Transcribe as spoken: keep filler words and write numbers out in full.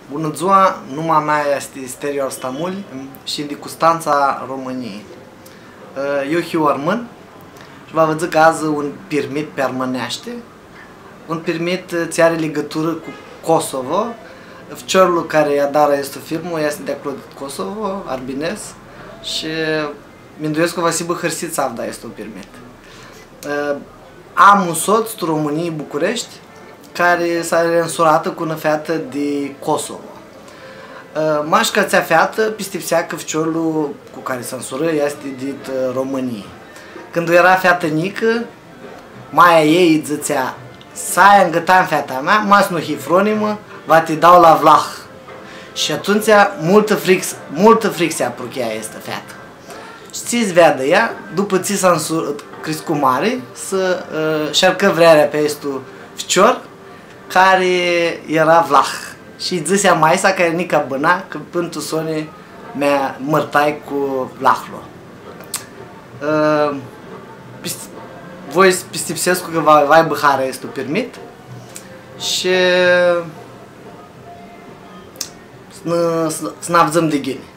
Bună ziua, numai mea este Stereo Stamul și de Constanța, României. Eu fiu armân și vă văd că azi un permit permanește. Un permit ți are legătură cu Kosovo. Ficiorul care i-a dat este firmă este de acolo de Kosovo, arbinez, și mi-ndoiesc că va fi hărsit să avea este un permit. Am un soț din România, București, care s-a însurată cu una feată de Kosovo. Mașca țea feată piste că ficiorul cu care se însură este din România. Când era feată nică, maia ei îi zicea: "Să-i îngătam feata mea, mas nu hifronimă, va te dau la Vlah." Și atunci multă frix, multă fricție apruchea este feată. Și ți-ți vedă ea, după ți s-a crescut mare, să uh, șarcă vrearea pe estul ficior, care era Vlah. Și îi zisea maisa care nica bâna, că până tu sone mea mărtai cu Vlahlo. Uh, voi pistipsescu că va aibă hara este permit și să ne avzăm de ghini.